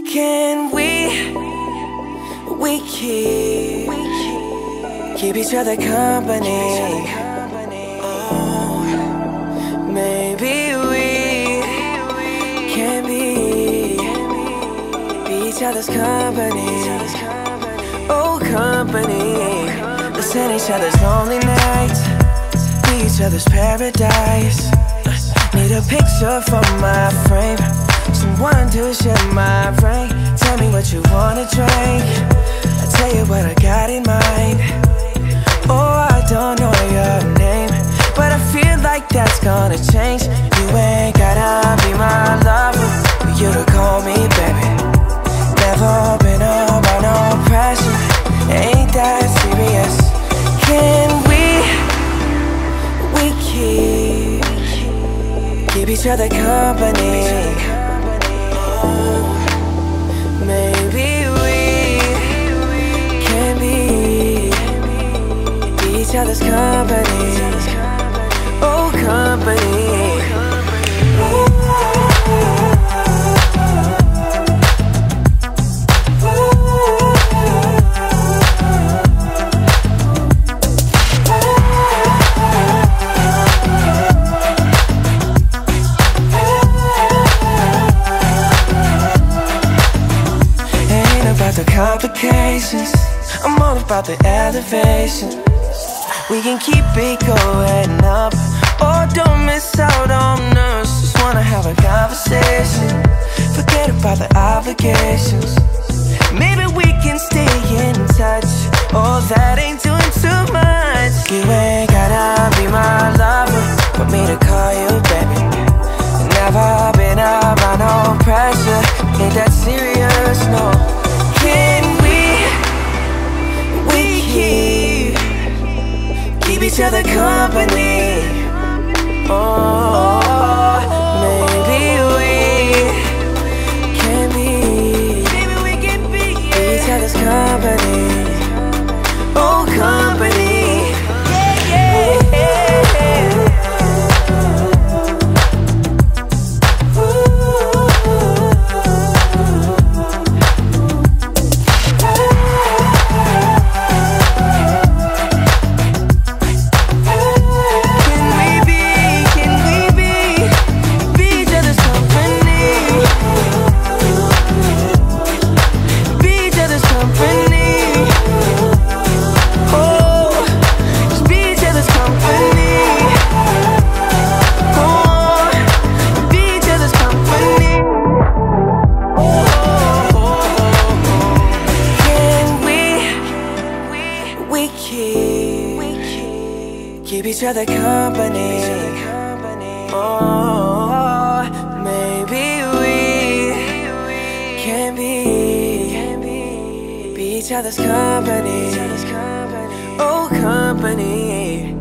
Can we keep each other company? Oh, maybe we can be each other's company. Oh, company. Listen each other's lonely nights, be each other's paradise. Need a picture for my frame, someone to share my brain. Tell me what you wanna drink, I'll tell you what I got in mind. Oh, I don't know your name, but I feel like that's gonna change. You ain't gotta be my lover for you to call me baby. Never been about no pressure, ain't that serious. Can we keep each other company? Oh, maybe we can be each other's company. Oh, company. The complications, I'm all about the elevation. We can keep it going up, or don't miss out on us. Just wanna have a conversation, forget about the obligations. Maybe we can stay in touch, oh that ain't doing too much. You ain't gotta be my lover for me to call you baby. Never been about no pressure, ain't that serious, no. Can we keep each other company? Oh, maybe we can be each other's company. Oh, company. Yeah, yeah. Keep each other company. Oh, maybe we can be each other's company. Oh, company.